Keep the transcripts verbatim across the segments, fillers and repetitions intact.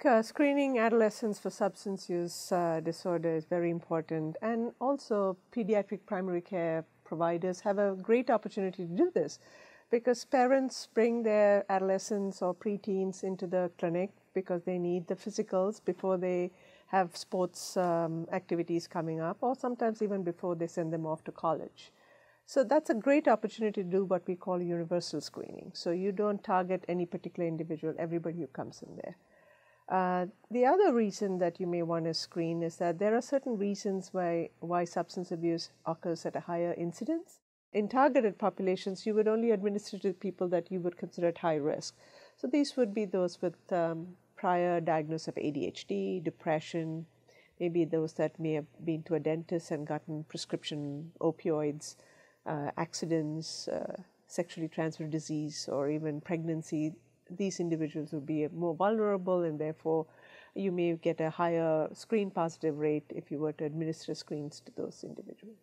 uh, screening adolescents for substance use uh, disorder is very important, and also pediatric primary care providers have a great opportunity to do this because parents bring their adolescents or preteens into the clinic because they need the physicals before they have sports um, activities coming up, or sometimes even before they send them off to college. So that's a great opportunity to do what we call universal screening. So you don't target any particular individual, everybody who comes in there. Uh, the other reason that you may want to screen is that there are certain reasons why, why substance abuse occurs at a higher incidence. In targeted populations, you would only administer to people that you would consider at high risk. So these would be those with um, prior diagnosis of A D H D, depression, maybe those that may have been to a dentist and gotten prescription opioids, uh, accidents, uh, sexually transmitted disease, or even pregnancy. These individuals would be more vulnerable, and therefore you may get a higher screen positive rate if you were to administer screens to those individuals.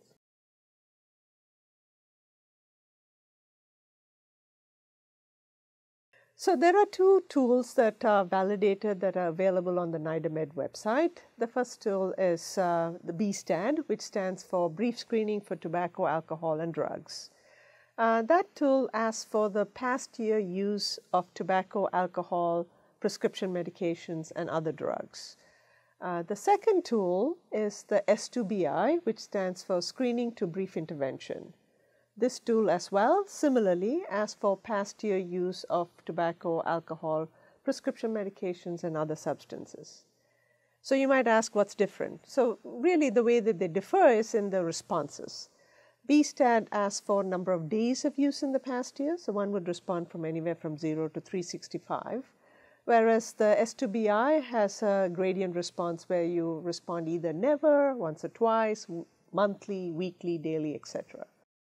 So there are two tools that are validated that are available on the NIDA Med website. The first tool is uh, the B STAD, which stands for Brief Screening for Tobacco, Alcohol, and Drugs. Uh, that tool asks for the past year use of tobacco, alcohol, prescription medications, and other drugs. Uh, the second tool is the S two B I, which stands for Screening to Brief Intervention. This tool as well, similarly, asks for past year use of tobacco, alcohol, prescription medications, and other substances. So you might ask what's different. So really the way that they differ is in the responses. B STAD asks for number of days of use in the past year, so one would respond from anywhere from zero to three hundred sixty-five, whereas the S two B I has a gradient response where you respond either never, once or twice, monthly, weekly, daily, et cetera.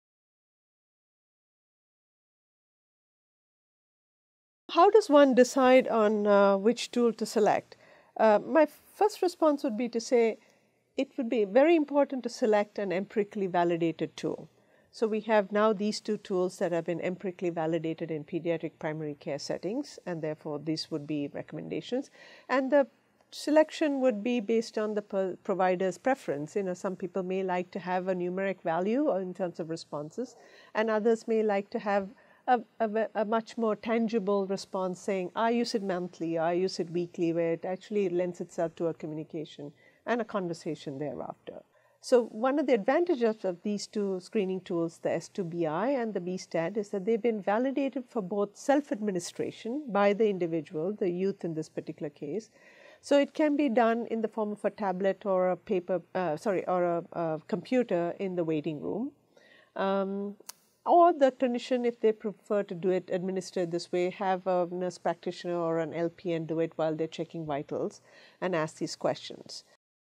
How does one decide on uh, which tool to select? Uh, my first response would be to say it would be very important to select an empirically validated tool. So we have now these two tools that have been empirically validated in pediatric primary care settings, and therefore these would be recommendations. And the selection would be based on the provider's preference. You know, some people may like to have a numeric value in terms of responses, and others may like to have A, a, a much more tangible response saying, I use it monthly, I use it weekly, where it actually lends itself to a communication and a conversation thereafter. So one of the advantages of these two screening tools, the S two B I and the B STAD, is that they've been validated for both self-administration by the individual, the youth in this particular case. So it can be done in the form of a tablet or a paper, uh, sorry, or a, a computer in the waiting room. Um, Or the clinician, if they prefer to do it, administer it this way, have a nurse practitioner or an L P N do it while they're checking vitals and ask these questions.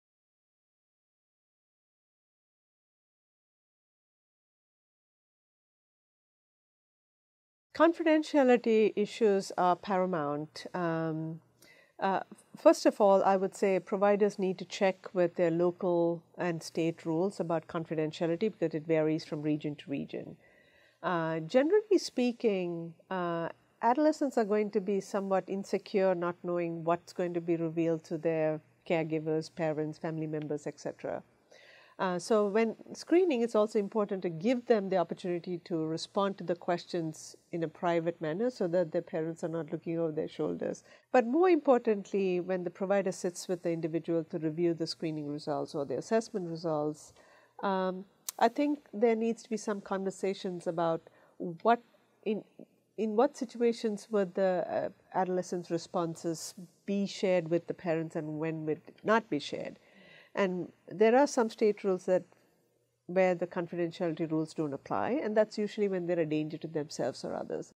Confidentiality issues are paramount. Um, uh, first of all, I would say providers need to check with their local and state rules about confidentiality because it varies from region to region. Uh, generally speaking, uh, adolescents are going to be somewhat insecure, not knowing what's going to be revealed to their caregivers, parents, family members, et cetera. Uh, so when screening, it's also important to give them the opportunity to respond to the questions in a private manner so that their parents are not looking over their shoulders. But more importantly, when the provider sits with the individual to review the screening results or the assessment results, um, I think there needs to be some conversations about what in in what situations would the uh, adolescents' responses be shared with the parents and when would it not be shared. And there are some state rules that where the confidentiality rules don't apply, and that's usually when they're a danger to themselves or others.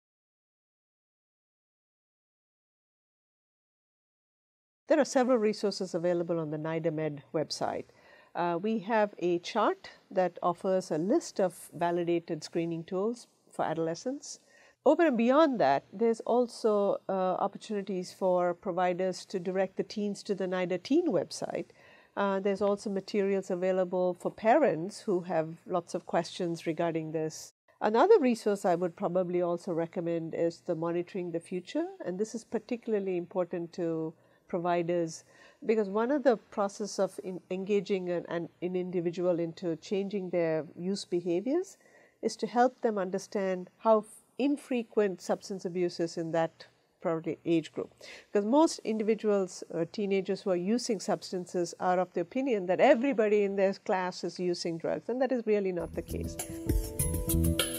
There are several resources available on the NIDA Med website. Uh, we have a chart that offers a list of validated screening tools for adolescents. Over and beyond that, there's also uh, opportunities for providers to direct the teens to the NIDA Teen website. Uh, there's also materials available for parents who have lots of questions regarding this. Another resource I would probably also recommend is the Monitoring the Future, and this is particularly important to providers, because one of the process of in engaging an, an, an individual into changing their use behaviors is to help them understand how infrequent substance abuse is in that probably age group. Because most individuals, uh, teenagers who are using substances are of the opinion that everybody in their class is using drugs, and that is really not the case.